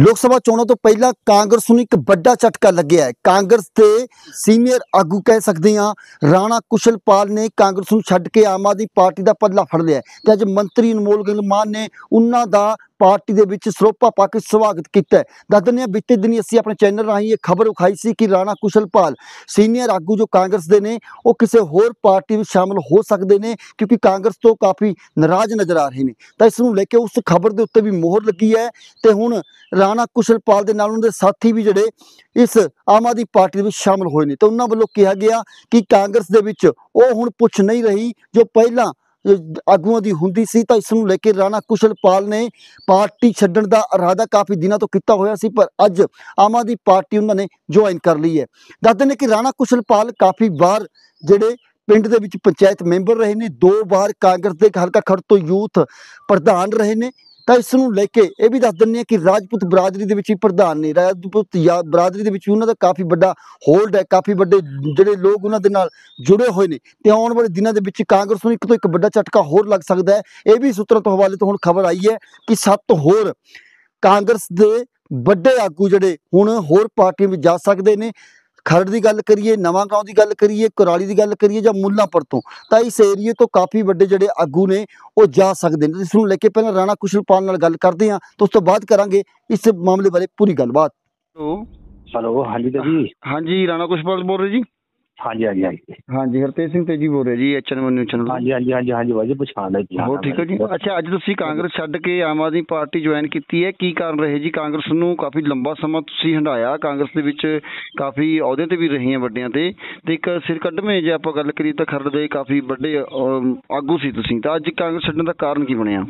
ਲੋਕ ਸਭਾ ਚੋਣਾਂ ਤੋਂ ਪਹਿਲਾਂ ਕਾਂਗਰਸ ਨੂੰ ਇੱਕ ਵੱਡਾ ਝਟਕਾ ਲੱਗਿਆ ਹੈ। ਕਾਂਗਰਸ ਦੇ ਸੀਨੀਅਰ ਆਗੂ ਕਹਿ ਸਕਦੇ ਹਾਂ ਰਾਣਾ ਕੁਸ਼ਲਪਾਲ ਨੇ ਕਾਂਗਰਸ ਨੂੰ ਛੱਡ ਕੇ ਆਮ ਆਦਮੀ ਪਾਰਟੀ ਦਾ ਪੱਲਾ ਫੜ ਲਿਆ ਤੇ ਅੱਜ ਮੰਤਰੀ ਅਨਮੋਲ ਗਗਨ ਮਾਨ ਨੇ ਉਹਨਾਂ ਦਾ ਪਾਰਟੀ ਦੇ ਵਿੱਚ ਸਰੋਪਾ ਪਾ ਕੇ ਸਵਾਗਤ ਕੀਤਾ ਹੈ। ਦੱਸ ਦਿੰਦੇ ਹਾਂ ਬੀਤੇ ਦਿਨੀ ਅਸੀਂ ਆਪਣੇ ਚੈਨਲ ਰਾਹੀਂ ਇਹ ਖਬਰ ਵਿਖਾਈ ਸੀ ਕਿ ਰਾਣਾ ਕੁਸ਼ਲਪਾਲ ਸੀਨੀਅਰ ਆਗੂ ਜੋ ਕਾਂਗਰਸ ਦੇ ਨੇ ਉਹ ਕਿਸੇ ਹੋਰ ਪਾਰਟੀ ਵਿੱਚ ਸ਼ਾਮਲ ਹੋ ਸਕਦੇ ਨੇ ਕਿਉਂਕਿ ਕਾਂਗਰਸ ਤੋਂ ਕਾਫੀ ਨਾਰਾਜ਼ ਨਜ਼ਰ ਆ ਰਹੇ ਨੇ। ਤਾਂ ਇਸ ਨੂੰ ਲੈ ਕੇ ਉਸ ਖਬਰ ਦੇ ਉੱਤੇ ਵੀ ਮੋਹਰ ਲੱਗੀ ਹੈ ਤੇ ਹੁਣ ਰਾਣਾ ਕੁਸ਼ਲਪਾਲ ਦੇ ਨਾਲ ਉਹਨਾਂ ਦੇ ਸਾਥੀ ਵੀ ਜਿਹੜੇ ਇਸ ਆਮ ਆਦਮੀ ਪਾਰਟੀ ਦੇ ਵਿੱਚ ਸ਼ਾਮਲ ਹੋਏ ਨੇ ਤੇ ਉਹਨਾਂ ਵੱਲੋਂ ਕਿਹਾ ਗਿਆ ਕਿ ਕਾਂਗਰਸ ਦੇ ਵਿੱਚ ਉਹ ਹੁਣ ਪੁੱਛ ਨਹੀਂ ਰਹੀ ਜੋ ਪਹਿਲਾਂ ਆਗੂਆਂ ਦੀ ਹੁੰਦੀ ਸੀ। ਤਾਂ ਇਸ ਨੂੰ ਲੈ ਕੇ ਰਾਣਾ ਕੁਸ਼ਲਪਾਲ ਨੇ ਪਾਰਟੀ ਛੱਡਣ ਦਾ ਇਰਾਦਾ ਕਾਫੀ ਦਿਨਾਂ ਤੋਂ ਕੀਤਾ ਹੋਇਆ ਸੀ ਪਰ ਅੱਜ ਆਮ ਆਦਮੀ ਪਾਰਟੀ ਉਹਨਾਂ ਨੇ ਜੁਆਇਨ ਕਰ ਲਈ ਹੈ। ਦੱਸਦੇ ਨੇ ਕਿ ਰਾਣਾ ਕੁਸ਼ਲਪਾਲ ਕਾਫੀ ਵਾਰ ਜਿਹੜੇ ਪਿੰਡ ਦੇ ਵਿੱਚ ਪੰਚਾਇਤ ਮੈਂਬਰ ਰਹੇ ਨੇ, 2 ਵਾਰ ਕਾਂਗਰਸ ਦੇ ਹਲਕਾ ਖਰੜ ਤੋਂ ਯੂਥ ਪ੍ਰਧਾਨ ਰਹੇ ਨੇ। ਤਾਂ ਇਸ ਨੂੰ ਲੈ ਕੇ ਇਹ ਵੀ ਦੱਸ ਦਿੰਦੇ ਹਾਂ ਕਿ ਰਾਜਪੂਤ ਬਰਾਦਰੀ ਦੇ ਵਿੱਚ ਵੀ ਪ੍ਰਧਾਨ ਨੇ, ਰਾਜਪੂਤ ਬਰਾਦਰੀ ਦੇ ਵਿੱਚ ਵੀ ਉਹਨਾਂ ਦਾ ਕਾਫੀ ਵੱਡਾ ਹੋਲਡ ਹੈ, ਕਾਫੀ ਵੱਡੇ ਜਿਹੜੇ ਲੋਕ ਉਹਨਾਂ ਦੇ ਨਾਲ ਜੁੜੇ ਹੋਏ ਨੇ ਤੇ ਆਉਣ ਵਾਲੇ ਦਿਨਾਂ ਦੇ ਵਿੱਚ ਕਾਂਗਰਸ ਨੂੰ ਇੱਕ ਤੋਂ ਇੱਕ ਵੱਡਾ ਝਟਕਾ ਹੋਰ ਲੱਗ ਸਕਦਾ ਹੈ। ਇਹ ਵੀ ਸੂਤਰਾਂ ਤੋਂ ਹਵਾਲੇ ਤੋਂ ਹੁਣ ਖਬਰ ਆਈ ਹੈ ਕਿ 7 ਹੋਰ ਕਾਂਗਰਸ ਦੇ ਵੱਡੇ ਆਗੂ ਜਿਹੜੇ ਹੁਣ ਹੋਰ ਪਾਰਟੀਆਂ ਵਿੱਚ ਜਾ ਸਕਦੇ ਨੇ। ਖਰੜ ਦੀ ਗੱਲ ਕਰੀਏ, ਨਵਾਂ ਗਾਉਂ ਦੀ ਗੱਲ ਕਰੀਏ, ਕੁਰਾਲੀ ਦੀ ਗੱਲ ਕਰੀਏ ਜਾਂ ਮੁੱਲਾਂਪੁਰ ਤੋਂ, ਤਾਂ ਇਸ ਏਰੀਏ ਤੋਂ ਕਾਫੀ ਵੱਡੇ ਜਿਹੜੇ ਆਗੂ ਨੇ ਉਹ ਜਾ ਸਕਦੇ ਨੇ। ਇਸ ਨੂੰ ਲੈ ਕੇ ਪਹਿਲਾਂ ਰਾਣਾ ਕੁਸ਼ਲਪਾਲ ਨਾਲ ਗੱਲ ਕਰਦੇ ਹਾਂ ਤੇ ਉਸ ਤੋਂ ਬਾਅਦ ਕਰਾਂਗੇ ਇਸ ਮਾਮਲੇ ਬਾਰੇ ਪੂਰੀ ਗੱਲਬਾਤ। ਹੈਲੋ ਹਾਂਜੀ ਜੀ। ਹਾਂਜੀ, ਰਾਣਾ ਕੁਸ਼ਲਪਾਲ ਬੋਲ ਰਹੇ ਜੀ? ਹਾਂਜੀ ਹਾਂਜੀ ਹਾਂਜੀ ਹਾਂਜੀ, ਹਰਤੇਜ ਸਿੰਘ ਤੇਜੀ ਬੋਲ ਰਿਹਾ ਜੀ, HN ਨਿਊਜ਼ ਚੈਨਲ। ਹਾਂਜੀ ਹਾਂਜੀ ਹਾਂਜੀ ਹਾਂਜੀ ਬਾਜੀ ਪਛਾਣ ਲਿਆ ਜੀ। ਹੋਰ ਠੀਕ ਹੈ ਜੀ। ਅੱਛਾ, ਅੱਜ ਤੁਸੀਂ ਕਾਂਗਰਸ ਛੱਡ ਕੇ ਆਮ ਆਦਮੀ ਪਾਰਟੀ ਜੁਆਇਨ ਕੀਤੀ ਹੈ, ਕੀ ਕਾਰਨ ਰਹੇ ਜੀ? ਕਾਂਗਰਸ ਨੂੰ ਕਾਫੀ ਲੰਬਾ ਸਮਾਂ ਤੁਸੀਂ ਹੰਢਾਇਆ, ਕਾਂਗਰਸ ਦੇ ਵਿੱਚ ਕਾਫੀ ਅਹੁਦਿਆਂ ਤੇ ਵੀ ਰਹੀ ਵੱਡਿਆਂ ਤੇ ਇੱਕ ਸਿਰ ਕੱਢਵੇਂ ਜੇ ਆਪਾਂ ਗੱਲ ਕਰੀਏ ਤਾਂ ਖਰੜ ਦੇ ਕਾਫੀ ਵੱਡੇ ਆਗੂ ਸੀ ਤੁਸੀਂ, ਤਾਂ ਅੱਜ ਕਾਂਗਰਸ ਛੱਡਣ ਦਾ ਕਾਰਨ ਕੀ ਬਣਿਆ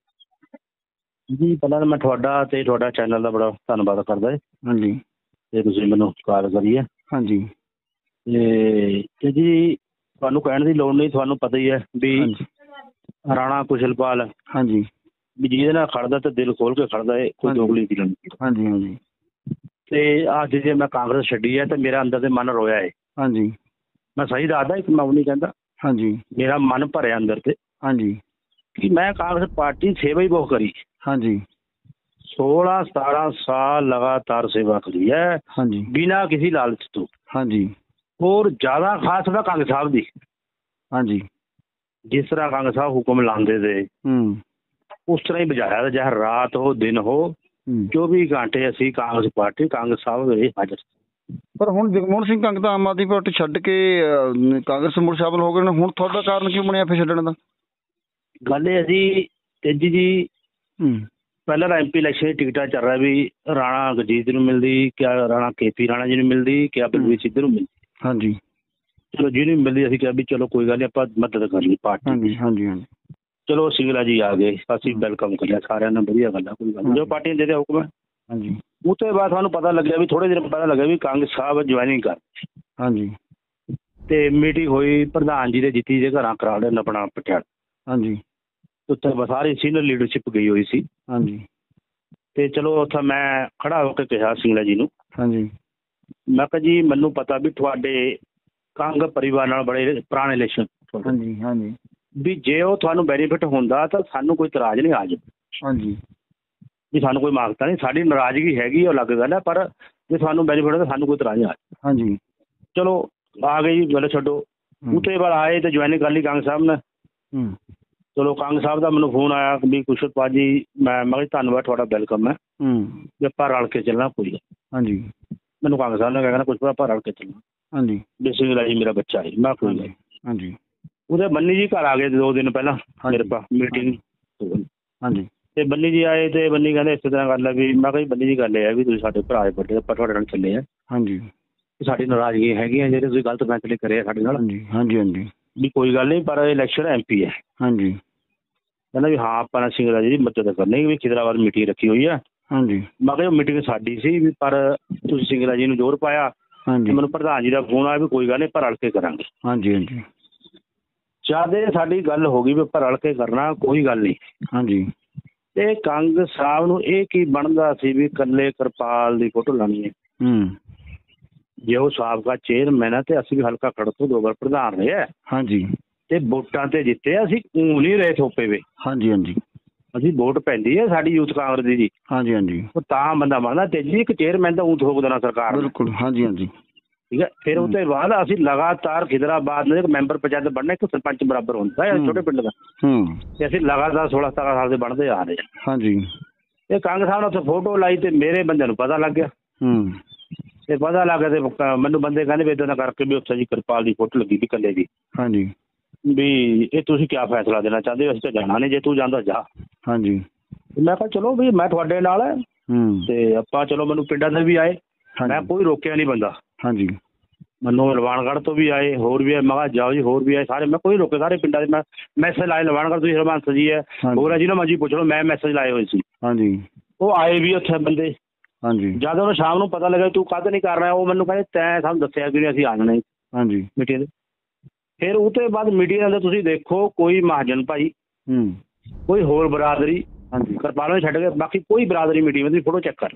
ਜੀ? ਪਹਿਲਾਂ ਤਾਂ ਮੈਂ ਤੁਹਾਡਾ ਤੇ ਤੁਹਾਡਾ ਚੈਨਲ ਦਾ ਬੜਾ ਧੰਨਵਾਦ ਕਰਦਾ ਹੈ। ਹਾਂਜੀ, ਤੇ ਤੁਸੀਂ ਮੈਨੂੰ ਕਾਲ ਕਰੀ ਹੈ। ਹਾਂਜੀ ਤੇ ਜੀ ਤੁਹਾਨੂੰ ਕਹਿਣ ਦੀ ਲੋੜ ਨਹੀਂ, ਤੁਹਾਨੂੰ ਪਤਾ ਹੀ ਹੈ ਵੀ ਰਾਣਾ ਕੁਸ਼ਲਪਾਲ ਹਾਂਜੀ ਵੀ ਜਿਹਦੇ ਨਾਲ ਖੜਦਾ ਤੇ ਦਿਲ ਖੋਲ ਕੇ ਖੜਦਾ ਹੈ, ਕੋਈ ਦੋਗਲੀ ਦੀ ਨਹੀਂ। ਹਾਂਜੀ ਹਾਂਜੀ ਤੇ ਅੱਜ ਜੇ ਮੈਂ ਕਾਂਗਰਸ ਛੱਡੀ ਹੈ ਤੇ ਮੇਰਾ ਅੰਦਰ ਤੇ ਮਨ ਰੋਇਆ ਹੈ। ਹਾਂਜੀ, ਮੈਂ ਸਹੀ ਦੱਸਦਾ, ਇੱਕ ਮੈਂ ਉਹ ਨਹੀਂ ਕਹਿੰਦਾ। ਹਾਂਜੀ, ਮੇਰਾ ਮਨ ਭਰਿਆ ਅੰਦਰ ਤੇ ਹਾਂਜੀ ਕਿ ਮੈਂ ਕਾਂਗਰਸ ਪਾਰਟੀ ਸੇਵਾ ਹੀ ਬਹੁਤ ਕਰੀ। ਹਾਂਜੀ 16-17 ਸਾਲ ਲਗਾਤਾਰ ਸੇਵਾ ਕਰੀ ਹੈ ਹਾਂਜੀ ਬਿਨਾਂ ਕਿਸੇ ਲਾਲਚ ਤੋਂ। ਹਾਂਜੀ, ਹੋਰ ਜ਼ਿਆਦਾ ਖਾਸ ਤਾਂ ਕਾਂਗਰਸ ਸਾਹਿਬ ਦੀ, ਹਾਂਜੀ ਜਿਸ ਤਰ੍ਹਾਂ ਕਾਂਗਰਸ ਸਾਹਿਬ ਹੁਕਮ ਲਾਉਂਦੇ ਤੇ ਉਸ ਤਰ੍ਹਾਂ ਹੀ ਬਜਾਇਆ, ਚਾਹੇ ਰਾਤ ਹੋ ਦਿਨ ਹੋ, 24 ਘੰਟੇ ਅਸੀਂ ਕਾਂਗਰਸ ਪਾਰਟੀ ਕਾਂਗਰਸ ਸਾਹਿਬ ਦੇ ਹਾਜ਼ਰ। ਪਰ ਹੁਣ ਜਗਮੋਹਨ ਸਿੰਘ ਕੰਗ ਤਾਂ ਆਮ ਆਦਮੀ ਪਾਰਟੀ ਛੱਡ ਕੇ ਕਾਂਗਰਸ ਮੁੜ ਸ਼ਾਮਲ ਹੋ ਗਏ ਨੇ, ਹੁਣ ਤੁਹਾਡਾ ਕਾਰਨ ਕੀ ਬਣਿਆ ਫਿਰ ਛੱਡਣ ਦਾ? ਗੱਲ ਇਹ ਜੀ ਤੇਜੀ ਜੀ, ਪਹਿਲਾਂ ਤਾਂ MP ਇਲੈਕਸ਼ਨ ਦੀ ਟਿਕਟਾਂ ਚੱਲ ਰਿਹਾ ਵੀ ਰਾਣਾ ਗੁਰਜੀਤ ਨੂੰ ਮਿਲਦੀ, ਕਿਆ ਰਾਣਾ KP ਰਾਣਾ ਜੀ ਨੂੰ ਮਿਲਦੀ, ਕਿਆ ਬਲਵੀਰ ਸਿੱਧੂ ਨੂੰ ਮਿਲਦੀ। ਹਾਂਜੀ, ਚਲੋ ਜਿਹਨੂੰ ਮਿਲਦੀ ਅਸੀਂ ਕਿਹਾ ਵੀ ਚਲੋ ਕੋਈ ਗੱਲ ਨਹੀਂ, ਆਪਾਂ ਮਦਦ ਕਰ ਲਈ ਪਾਰਟੀ। ਹਾਂਜੀ ਹਾਂਜੀ ਹਾਂਜੀ, ਚਲੋ ਸਿੰਗਲਾ ਜੀ ਆ ਗਏ, ਅਸੀਂ ਵੈਲਕਮ ਕਰਿਆ ਸਾਰਿਆਂ ਨੇ, ਵਧੀਆ ਗੱਲ ਆ, ਕੋਈ ਗੱਲ ਜੋ ਪਾਰਟੀ ਨੇ ਦੇ ਦਿਆ ਹੁਕਮ ਹੈ। ਹਾਂਜੀ, ਉਹ ਤੋਂ ਬਾਅਦ ਸਾਨੂੰ ਪਤਾ ਲੱਗਿਆ ਵੀ ਥੋੜ੍ਹੇ ਦਿਨ ਪਤਾ ਲੱਗਿਆ ਵੀ ਕਾਂਗਰਸ ਸਾਹਿਬ ਜੁਆਇਨਿੰਗ ਕਰ। ਹਾਂਜੀ, ਤੇ ਮੀਟਿੰਗ ਹੋਈ ਪ੍ਰਧਾਨ ਜੀ ਦੇ ਜਿੱਤੀ ਦੇ ਘਰਾਂ ਕਰਾ ਲਿਆ ਆਪਣਾ ਪਟਿਆਲਾ। ਹਾਂਜੀ, ਉੱਥੇ ਸਾਰੀ ਸੀਨੀਅਰ ਲੀਡਰਸ਼ਿਪ ਗਈ ਹੋਈ ਸੀ। ਹਾਂਜੀ, ਤੇ ਚਲੋ ਉੱਥੇ ਮੈਂ ਖੜਾ ਹੋ ਕੇ ਕਿਹਾ ਸਿੰਗਲਾ ਜੀ ਨੂੰ, ਹਾਂਜੀ ਮੈਂ ਕਿਹਾ ਜੀ ਮੈਨੂੰ ਪਤਾ ਵੀ ਤੁਹਾਡੇ ਕੰਗ ਪਰਿਵਾਰ ਨਾਲ ਬੜੇ ਪੁਰਾਣੇ ਰਿਲੇਸ਼ਨ। ਹਾਂਜੀ ਹਾਂਜੀ, ਵੀ ਜੇ ਉਹ ਤੁਹਾਨੂੰ ਬੈਨੀਫਿਟ ਹੁੰਦਾ ਤਾਂ ਸਾਨੂੰ ਕੋਈ ਇਤਰਾਜ਼ ਨਹੀਂ ਆ ਜਾਵੇ। ਹਾਂਜੀ, ਵੀ ਸਾਨੂੰ ਕੋਈ ਮਾਗਤਾ ਨਹੀਂ, ਸਾਡੀ ਨਾਰਾਜ਼ਗੀ ਹੈਗੀ ਉਹ ਅਲੱਗ ਗੱਲ ਹੈ, ਪਰ ਜੇ ਤੁਹਾਨੂੰ ਬੈਨੀਫਿਟ ਹੁੰਦਾ ਸਾਨੂੰ ਕੋਈ ਇਤਰਾਜ਼ ਨਹੀਂ ਆ ਜਾਵੇ। ਹਾਂਜੀ, ਚਲੋ ਆ ਗਈ ਜੀ, ਗੱਲ ਛੱਡੋ। ਉਹ ਤੋਂ ਬਾਅਦ ਆਏ ਤੇ ਜੁਆਇਨਿੰਗ ਕਰ ਲਈ ਕਾਂਗਰਸ ਸਾਹਿਬ ਨੇ। ਚਲੋ ਕਾਂਗਰਸ ਸਾਹਿਬ ਦਾ ਮੈਨੂੰ ਫੋਨ ਆਇਆ ਵੀ ਕੁਸ਼ਲਪਾਲ ਜੀ, ਮੈਂ ਕਿਹਾ ਧੰਨਵਾਦ ਤੁਹਾਡਾ, ਵੈਲਕਮ ਹੈ, ਵੀ ਆਪਾਂ ਰਲ ਕੇ ਚੱਲਣਾ ਕੋਈ ਗੱਲ। ਹਾਂਜੀ, ਮੈਨੂੰ ਕਾਂਗਰਸ ਸਾਹਿਬ ਨੇ ਕਹਿਣਾ ਕੁਛ ਆਪਾਂ ਰਲ ਕੇ ਚੱਲਣਾ। ਹਾਂਜੀ, ਸਿੰਗਲਾ ਜੀ ਮੇਰਾ ਬੱਚਾ ਹੈ, ਮੈਂ ਕੋਈ ਗੱਲ। ਹਾਂਜੀ, ਉਹਦੇ ਬੰਨੀ ਜੀ ਘਰ ਆ ਗਏ 2 ਦਿਨ ਪਹਿਲਾਂ ਮੇਰੇ ਪਾ ਮੀਟਿੰਗ। ਹਾਂਜੀ, ਤੇ ਬੰਨੀ ਜੀ ਆਏ ਤੇ ਬੰਨੀ ਕਹਿੰਦੇ ਇਸ ਤਰ੍ਹਾਂ ਗੱਲ ਹੈ ਵੀ, ਮੈਂ ਕਿਹਾ ਜੀ ਬੰਨੀ ਜੀ ਗੱਲ ਇਹ ਹੈ ਵੀ ਤੁਸੀਂ ਸਾਡੇ ਭਰਾ ਵੱਡੇ, ਆਪਾਂ ਤੁਹਾਡੇ ਨਾਲ ਚੱਲੇ ਆ। ਹਾਂਜੀ, ਸਾਡੀ ਨਾਰਾਜ਼ਗੀ ਹੈਗੀ ਹੈ ਜਿਹੜੇ ਤੁਸੀਂ ਗਲਤ ਫੈਸਲੇ ਕਰੇ ਆ ਸਾਡੇ ਨਾਲ। ਹਾਂਜੀ ਹਾਂਜੀ ਹਾਂਜੀ, ਵੀ ਕੋਈ ਗੱਲ ਨਹੀਂ, ਪਰ ਇਲੈਕਸ਼ਨ MP ਹੈ। ਹਾਂਜੀ, ਕਹਿੰਦਾ ਵੀ ਹਾਂ ਆਪਾਂ ਸਿੰਗਲਾ ਜੀ ਦੀ ਮਦਦ ਕਰਨੀ, ਵੀ ਖਿਦਰਾਬਾਦ ਮੀਟਿੰਗ ਰੱਖੀ ਹੋਈ ਆ। ਹਾਂਜੀ, ਮੈਂ ਕਿਹਾ ਮੀਟਿੰਗ ਸਾਡੀ ਸੀ ਵੀ, ਪਰ ਤੁਸੀਂ ਸਿੰਗਲਾ ਜੀ ਨੂੰ ਜ਼ੋਰ ਪਾਇਆ। ਹਾਂਜੀ, ਮੈਨੂੰ ਪ੍ਰਧਾਨ ਜੀ ਦਾ ਫੋਨ ਆਇਆ ਵੀ ਕੋਈ ਗੱਲ ਨਹੀਂ ਆਪਾਂ ਰਲ ਕੇ ਕਰਾਂਗੇ। ਹਾਂਜੀ ਹਾਂਜੀ, ਜਦ ਸਾਡੀ ਗੱਲ ਹੋ ਗਈ ਵੀ ਆਪਾਂ ਰਲ ਕੇ ਕਰਨਾ, ਕੋਈ ਗੱਲ ਨਹੀਂ। ਹਾਂਜੀ, ਤੇ ਕੰਗ ਸਾਹਿਬ ਨੂੰ ਇਹ ਕੀ ਬਣਦਾ ਸੀ ਵੀ ਇਕੱਲੇ ਕਿਰਪਾਲ ਦੀ ਫੋਟੋ ਲਾਉਣੀ ਹੈ। ਜੇ ਉਹ ਸਾਬਕਾ ਚੇਅਰਮੈਨ ਹੈ ਤੇ ਅਸੀਂ ਵੀ ਹਲਕਾ ਖੜੜ ਤੋਂ 2 ਵਾਰ ਪ੍ਰਧਾਨ ਰਹੇ ਆ। ਹਾਂਜੀ, ਤੇ ਵੋਟਾਂ ਤੇ ਜਿੱਤੇ, ਅਸੀਂ ਊਂ ਨਹੀਂ ਰਹੇ ਥੋਪੇ ਵੇ। ਹਾਂਜੀ ਹਾਂਜੀ, ਅਸੀਂ ਵੋਟ ਪੈਂਦੀ ਹੈ ਸਾਡੀ ਯੂਥ ਕਾਂਗਰਸ ਦੀ ਜੀ। ਹਾਂਜੀ ਹਾਂਜੀ। ਉਹ ਤਾਂ ਬੰਦਾ ਬਣਦਾ ਤੇਜੀ ਇੱਕ ਚੇਅਰਮੈਨ ਤਾਂ ਊਂ ਠੋਕ ਦੇਣਾ ਸਰਕਾਰ ਨੇ। ਬਿਲਕੁਲ ਹਾਂਜੀ ਹਾਂਜੀ। ਠੀਕ ਹੈ। ਫਿਰ ਉਹ ਤੋਂ ਬਾਅਦ ਅਸੀਂ ਲਗਾਤਾਰ ਖਿਦਰਾਬਾਦ ਨੇ ਇੱਕ ਮੈਂਬਰ ਪੰਚਾਇਤ ਬਣਨਾ, ਇੱਕ ਸਰਪੰਚ ਬਰਾਬਰ ਹੁੰਦਾ ਹੈ ਛੋਟੇ ਪਿੰਡ ਦਾ। ਤੇ ਅਸੀਂ ਲਗਾਤਾਰ 16-17 ਸਾਲ ਦੇ ਬਣਦੇ ਆ ਰਹੇ ਹਾਂ। ਹਾਂਜੀ। ਇਹ ਕੰਗ ਸਾਹਿਬ ਨੇ ਉੱਥੇ ਫੋਟੋ ਲਾਈ ਤੇ ਮੇਰੇ ਬੰਦਿਆਂ ਨੂੰ ਪਤਾ ਲੱਗ ਗਿਆ। ਤੇ ਪਤਾ ਲੱਗ ਗਿਆ ਤੇ ਮੈਨੂੰ ਬੰਦੇ ਕਹਿੰਦੇ ਵੀ ਇੱਦਾਂ ਦਾ ਕਰਕੇ ਵੀ ਉੱਥੇ ਜੀ ਕਿਰਪਾਲ ਦੀ ਫੋਟੋ ਲੱਗੀ ਵੀ ਇਕੱਲੇ ਦੀ। ਹਾਂਜੀ। ਵੀ ਇਹ ਤੁਸੀਂ ਕਿਆ ਫੈਸਲਾ ਦੇਣਾ ਚਾਹੁੰਦੇ ਹੋ? ਅਸੀਂ ਤਾਂ ਜਾਣਾ ਨਹੀਂ, ਜੇ ਤੂੰ ਜਾਂਦਾ ਜਾ। ਹਾਂਜੀ। ਮੈਂ ਕਿਹਾ ਚਲੋ ਵੀ ਮੈਂ ਤੁਹਾਡੇ ਨਾਲ ਹੈ ਤੇ ਆਪਾਂ ਚਲੋ ਮੈਨੂੰ ਪਿੰਡਾਂ ਦੇ ਵੀ ਆਏ, ਮੈਂ ਕੋਈ ਰੋਕਿਆ ਨਹੀਂ ਬੰਦਾ। ਹਾਂਜੀ। ਮੈਨੂੰ ਲਵਾਣਗੜ੍ਹ ਤੋਂ ਵੀ ਆਏ, ਹੋਰ ਵੀ ਆਏ, ਮੈਂ ਕਿਹਾ ਜਾਓ ਜੀ, ਹੋਰ ਵੀ ਆਏ ਸਾਰੇ, ਮੈਂ ਕੋਈ ਰੋਕੇ ਸਾਰੇ ਪਿੰਡਾਂ ਦੇ। ਮੈਂ ਮੈਸੇਜ ਲਾਏ ਲਵਾਣਗੜ੍ਹ ਤੁਸੀਂ ਹਰਬੰਸ ਜੀ ਹੈ, ਹੋਰ ਹੈ ਜੀ ਨਾ ਮਰਜੀ ਪੁੱਛ ਲਓ, ਮੈਂ ਮੈਸੇਜ ਲਾਏ ਹੋਏ ਸੀ। ਹਾਂਜੀ। ਉਹ ਆਏ ਵੀ ਉੱਥੇ ਬੰਦੇ। ਹਾਂਜੀ। ਜਦ ਉਹਨੂੰ ਸ਼ਾਮ ਨੂੰ ਪਤਾ ਲੱਗਾ ਤੂੰ ਕਦ ਨਹੀਂ ਕਰ ਰਿਹਾ, ਉਹ ਮੈਨੂੰ ਕਹਿੰਦੇ ਤੈਂ ਸਾਨੂੰ ਦੱਸਿਆ ਕਿ ਨਹੀਂ ਅਸੀਂ ਆ ਜਾਣਾ। ਹਾਂਜੀ। ਮੀਟਿੰਗ ਦੇ ਫਿਰ ਉਹ ਤੋਂ ਬਾਅਦ ਮੀਟਿੰਗ ਦੇ ਤੁਸੀਂ ਦੇਖੋ ਕੋਈ ਮਹਾਜਨ ਭਾਈ, ਕੋਈ ਹੋਰ ਬਰਾਦਰੀ, ਕਿਰਪਾਲ ਨੂੰ ਛੱਡ ਕੇ ਬਾਕੀ ਕੋਈ ਬਰਾਦਰੀ ਮੀਟਿੰਗ ਦੀ ਫੋਟੋ ਚੈੱਕ ਕਰ,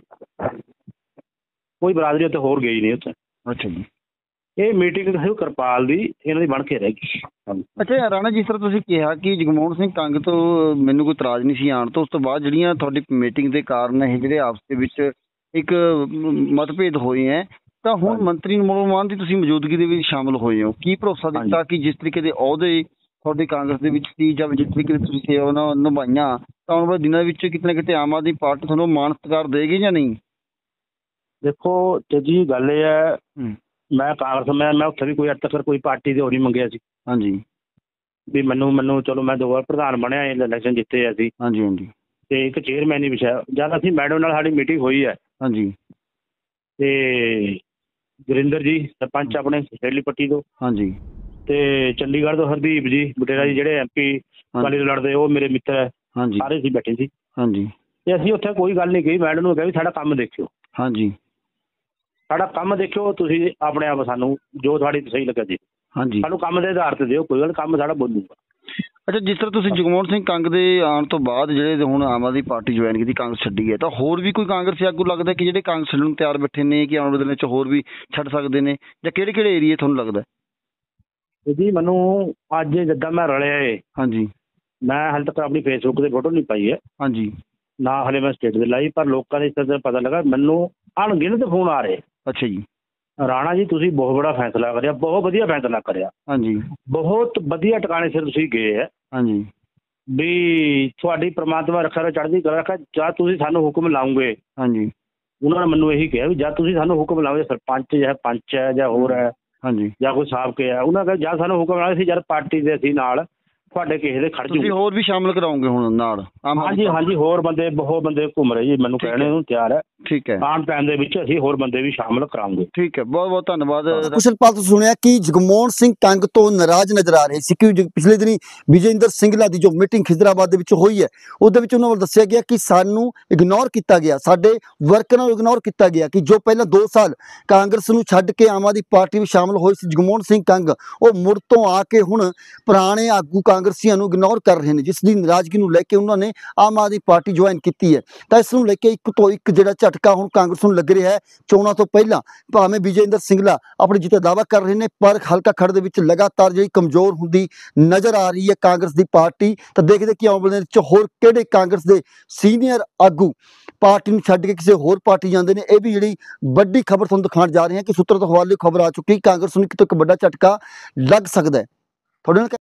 ਕੋਈ ਬਰਾਦਰੀ ਉੱਥੇ ਹੋਰ ਗਈ ਨਹੀਂ ਉੱਥੇ। ਅੱਛਾ ਜੀ। ਇਹ ਮੀਟਿੰਗ ਕਿਰਪਾਲ ਦੀ ਇਹਨਾਂ ਦੀ ਬਣ ਕੇ ਰਹਿ ਗਈ। ਅੱਛਾ ਰਾਣਾ, ਜਿਸ ਤਰ੍ਹਾਂ ਤੁਸੀਂ ਕਿਹਾ ਕਿ ਜਗਮੋਹਨ ਸਿੰਘ ਕੰਗ ਤੋਂ ਮੈਨੂੰ ਕੋਈ ਇਤਰਾਜ਼ ਨਹੀਂ ਸੀ ਆਉਣ ਤੋਂ, ਉਸ ਤੋਂ ਬਾਅਦ ਜਿਹੜੀਆਂ ਤੁਹਾਡੀ ਮੀਟਿੰਗ ਦੇ ਕਾਰਨ ਇਹ ਜਿਹੜੇ ਆਪਸ ਦੇ ਵਿੱਚ ਇੱਕ ਮਤਭੇਦ ਹੋਏ ਹੈ, ਤਾਂ ਹੁਣ ਮੰਤਰੀ ਨਿਰਮਲ ਮਾਨ ਦੀ ਤੁਸੀਂ ਮੌਜੂਦਗੀ ਦੇ ਵਿੱਚ ਸ਼ਾਮਲ ਹੋਏ ਹੋ, ਕੀ ਭਰੋਸਾ ਦਿੱਤਾ ਕਿ ਜਿਸ ਤਰੀਕੇ ਦੇ ਅਹੁਦੇ ਤੁਹਾਡੇ ਕਾਂਗਰਸ ਦੇ ਵਿੱਚ ਸੀ ਜਾਂ ਜਿਸ ਤਰੀਕੇ ਦੀ ਤੁਸੀਂ ਸੇਵਾ ਨਿਭਾਈਆਂ, ਤਾਂ ਆਉਣ ਵਾਲੇ ਦਿਨਾਂ ਵਿੱਚ ਕਿਤੇ ਨਾ ਕਿਤੇ ਆਮ ਆਦਮੀ ਪਾਰਟੀ ਤੁਹਾਨੂੰ ਮਾਣ ਸਤਿਕਾਰ ਦੇਗੀ ਜਾਂ ਨਹੀਂ? ਦੇਖੋ ਜੀ ਗੱਲ ਇਹ ਹੈ, ਮੈਂ ਕਾਂਗਰਸ ਮੈਂ ਉੱਥੇ ਵੀ ਕੋਈ ਅੱਜ ਤੱਕ ਕੋਈ ਪਾਰਟੀ ਦੇ ਹੋਰ ਨਹੀਂ ਮੰਗਿਆ ਸੀ। ਹਾਂਜੀ। ਵੀ ਮੈਨੂੰ ਚਲੋ ਮੈਂ 2 ਵਾਰ ਪ੍ਰਧਾਨ ਬਣਿਆ, ਇਲੈਕਸ਼ਨ ਜਿੱਤੇ ਅਸੀਂ। ਹਾਂਜੀ ਹਾਂਜੀ। ਤੇ ਇੱਕ ਚੇਅਰਮੈਨ ਹੀ ਵਿਛਾਇਆ। ਜਦ ਅਸੀਂ ਮੈਡਮ ਨਾਲ ਸਾਡੀ ਮੀਟਿੰਗ ਹੋਈ ਹੈ। ਹਾਂਜੀ। ਤੇ ਗੁਰਿੰਦਰ ਜੀ ਸਰਪੰਚ ਆਪਣੇ ਹੇਲੀ ਪੱਟੀ ਤੋਂ। ਹਾਂਜੀ। ਤੇ ਚੰਡੀਗੜ੍ਹ ਤੋਂ ਹਰਦੀਪ ਜੀ ਬਟੇਰਾ ਜੀ ਜਿਹੜੇ MP ਅਕਾਲੀ ਦਲ ਲੜਦੇ, ਉਹ ਮੇਰੇ ਮਿੱਤਰ ਹੈ। ਹਾਂਜੀ। ਸਾਰੇ ਅਸੀਂ ਬੈਠੇ ਸੀ। ਹਾਂਜੀ। ਤੇ ਅਸੀਂ ਉੱਥੇ ਕੋਈ ਗੱਲ ਨਹੀਂ ਕਹੀ, ਮੈਡਮ ਨੂੰ ਕਿਹਾ ਵੀ ਸਾਡਾ ਕੰਮ ਦੇਖਿਓ। ਹਾਂਜੀ। ਸਾਡਾ ਕੰਮ ਦੇਖਿਓ ਤੁਸੀਂ ਆਪਣੇ ਆਪ, ਸਾਨੂੰ ਜੋ ਤੁਹਾਡੀ ਸਹੀ ਲੱਗੇ ਜੀ। ਹਾਂਜੀ। ਸਾਨੂੰ ਕੰਮ ਦੇ ਆਧਾਰ ਤੇ ਦਿਓ, ਕੋਈ ਗੱਲ, ਕੰਮ ਸਾਡਾ ਬੋਲੂਗਾ। ਅੱਛਾ, ਜਿਸ ਤਰ੍ਹਾਂ ਤੁਸੀਂ ਜਗਮੋਹਨ ਸਿੰਘ ਕੰਗ ਦੇ ਆਉਣ ਤੋਂ ਬਾਅਦ ਜਿਹੜੇ ਹੁਣ ਆਮ ਆਦਮੀ ਪਾਰਟੀ ਜੁਆਇਨ ਕੀਤੀ, ਕਾਂਗਰਸ ਛੱਡੀ ਹੈ, ਤਾਂ ਹੋਰ ਵੀ ਕੋਈ ਕਾਂਗਰਸੀ ਆਗੂ ਲੱਗਦਾ ਕਿ ਜਿਹੜੇ ਕਾਂਗਰਸ ਛੱਡਣ ਨੂੰ ਤਿਆਰ ਬੈਠੇ ਨੇ ਕਿ ਆਉਣ ਵਾਲੇ ਦਿਨਾਂ 'ਚ ਹੋਰ ਵੀ ਛੱਡ ਸਕਦੇ ਨੇ, ਜਾਂ ਕਿਹੜੇ ਕਿਹੜੇ ਏਰੀਏ ਤੁਹਾਨੂੰ ਲੱਗਦਾ? ਜੀ ਮੈਨੂੰ ਅੱਜ ਜਿੱਦਾਂ ਮੈਂ ਰਲਿਆ ਏ। ਹਾਂਜੀ। ਮੈਂ ਹਾਲੇ ਤੱਕ ਆਪਣੀ ਫੇਸਬੁੱਕ 'ਤੇ ਫੋਟੋ ਨਹੀਂ ਪਾਈ ਹੈ। ਹਾਂਜੀ। ਨਾ ਹਾਲੇ ਮੈਂ ਸਟੇਟ 'ਤੇ ਲਾਈ, ਪਰ ਲੋਕਾਂ ਦੇ ਇਸ ਤਰ੍ਹਾਂ ਪਤਾ ਲੱਗਾ, ਮੈਨੂੰ ਅਣਗਿਣਤ ਫੋਨ ਆ ਰਹੇ। ਅੱਛਾ ਜੀ। ਰਾਣਾ ਜੀ ਤੁਸੀਂ ਬਹੁਤ ਬੜਾ ਫੈਸਲਾ ਕਰਿਆ, ਬਹੁਤ ਵਧੀਆ ਫੈਸਲਾ ਕਰਿਆ। ਹਾਂਜੀ। ਬਹੁਤ ਵਧੀਆ ਟਿਕਾਣੇ ਸਿਰ ਤੁਸੀਂ ਗਏ ਹੈ। ਹਾਂਜੀ। ਵੀ ਤੁਹਾਡੀ ਪ੍ਰਮਾਤਮਾ ਰੱਖਾ ਚੜ੍ਹਦੀ ਕਲਾ ਰੱਖਾ, ਜਦ ਤੁਸੀਂ ਸਾਨੂੰ ਹੁਕਮ ਲਾਉਂਗੇ। ਹਾਂਜੀ। ਉਹਨਾਂ ਨੇ ਮੈਨੂੰ ਇਹੀ ਕਿਹਾ ਵੀ ਜਦ ਤੁਸੀਂ ਸਾਨੂੰ ਹੁਕਮ ਲਾਓਗੇ, ਸਰਪੰਚ ਜਾਂ ਪੰਚ ਹੈ ਜਾਂ ਹੋਰ ਹੈ। ਹਾਂਜੀ। ਜਾਂ ਕੋਈ ਸਾਬਕੇ ਹੈ, ਉਹਨਾਂ ਨੇ ਜਦ ਸਾਨੂੰ ਹੁਕਮ ਲਾਇਆ ਸੀ, ਜਦ ਪਾਰਟੀ ਦੇ ਅਸੀਂ ਨਾਲ ਤੁਹਾਡੇ ਕਿਸੇ ਦੇ ਖੜ ਜੂ। ਤੁਸੀਂ ਹੋਰ ਵੀ ਸ਼ਾਮਲ ਕਰਾਉਂਗੇ ਹੁਣ ਨਾਲ? ਹਾਂਜੀ ਹਾਂਜੀ, ਹੋਰ ਬੰਦੇ ਬਹੁਤ ਬੰਦੇ ਘੁੰਮ ਰਹੇ ਜੀ, ਮੈਨੂੰ ਕਹਿਣੇ ਨੂੰ ਤਿਆਰ ਹੈ। ਠੀਕ ਹੈ। ਆਉਣ ਟਾਈਮ ਦੇ ਵਿੱਚ ਅਸੀਂ ਹੋਰ ਬੰਦੇ ਵੀ ਸ਼ਾਮਲ ਕਰਾਉਂਗੇ। ਠੀਕ ਹੈ, ਬਹੁਤ ਬਹੁਤ ਧੰਨਵਾਦ। ਕੁਸ਼ਲਪਾਲ ਤੋਂ ਸੁਣਿਆ ਕਿ ਜਗਮੋਹਨ ਸਿੰਘ ਕੰਗ ਤੋਂ ਨਾਰਾਜ਼ ਨਜ਼ਰ ਆ ਰਹੇ ਸੀ ਕਿ ਪਿਛਲੇ ਦਿਨੀ ਵਿਜੇਂਦਰ ਸਿੰਗਲਾ ਦੀ ਜੋ ਮੀਟਿੰਗ ਖਿਦਰਾਬਾਦ ਦੇ ਵਿੱਚ ਹੋਈ ਹੈ, ਉਹਦੇ ਵਿੱਚ ਉਹਨਾਂ ਵੱਲ ਦੱਸਿਆ ਗਿਆ ਕਿ ਸਾਨੂੰ ਇਗਨੋਰ ਕੀਤਾ ਗਿਆ, ਸਾਡੇ ਵਰਕਰਾਂ ਨੂੰ ਇਗਨੋਰ ਕੀਤਾ ਗਿਆ, ਕਿ ਜੋ ਪਹਿਲਾਂ 2 ਸਾਲ ਕਾਂਗਰਸ ਨੂੰ ਛੱਡ ਕੇ ਆਮ ਆਦਮੀ ਪਾਰਟੀ ਵਿੱਚ ਸ਼ਾਮਲ ਹੋਏ ਸੀ ਜਗਮੋਹਨ ਸਿੰਘ ਕੰਗ, ਉਹ ਮੁੜ ਤੋਂ ਆ ਕੇ ਹੁਣ ਪੁਰਾਣੇ ਆਗੂ ਕਾਂਗਰਸੀਆਂ ਨੂੰ ਇਗਨੋਰ ਕਰ ਰਹੇ ਨੇ, ਜਿਸ ਦੀ ਨਾਰਾਜ਼ਗੀ ਨੂੰ ਲੈ ਕੇ ਉਹਨਾਂ ਨੇ ਆਮ ਆਦਮੀ ਪਾਰਟੀ ਜੁਆਇਨ ਕੀਤੀ ਹੈ। ਤਾਂ ਇਸ ਨੂੰ ਲੈ ਕੇ ਇੱਕ ਤੋਂ ਇੱਕ ਜਿਹੜਾ ਝਟਕਾ ਹੁਣ ਕਾਂਗਰਸ ਨੂੰ ਲੱਗ ਰਿਹਾ ਹੈ। ਚੋਣਾਂ ਤੋਂ ਪਹਿਲਾਂ ਭਾਵੇਂ ਵਿਜੇਂਦਰ ਸਿੰਗਲਾ ਆਪਣੀ ਜਿੱਤ ਦਾ ਦਾਅਵਾ ਕਰ ਰਹੇ ਨੇ, ਪਰ ਹਲਕਾ ਖੜ ਦੇ ਵਿੱਚ ਲਗਾਤਾਰ ਜਿਹੜੀ ਕਮਜ਼ੋਰ ਹੁੰਦੀ ਨਜ਼ਰ ਆ ਰਹੀ ਹੈ ਕਾਂਗਰਸ ਦੀ ਪਾਰਟੀ। ਤਾਂ ਦੇਖਦੇ ਕਿ ਆਉਣ ਵਾਲੇ ਦਿਨਾਂ ਵਿੱਚ ਹੋਰ ਕਿਹੜੇ ਕਾਂਗਰਸ ਦੇ ਸੀਨੀਅਰ ਆਗੂ ਪਾਰਟੀ ਨੂੰ ਛੱਡ ਕੇ ਕਿਸੇ ਹੋਰ ਪਾਰਟੀ ਜਾਂਦੇ ਨੇ। ਇਹ ਵੀ ਜਿਹੜੀ ਵੱਡੀ ਖਬਰ ਤੁਹਾਨੂੰ ਦਿਖਾਉਣ ਜਾ ਰਹੇ ਹਾਂ ਕਿ ਸੂਤਰਾਂ ਤੋਂ ਹਵਾਲੇ ਖਬਰ ਆ ਚੁੱਕੀ, ਕਾਂਗਰਸ ਨੂੰ ਇੱਕ ਤੋਂ ਇੱਕ ਵੱਡਾ ਝਟਕਾ ਲੱਗ ਸਕਦਾ ਹੈ। ਤੁਹਾਡੇ ਨਾਲ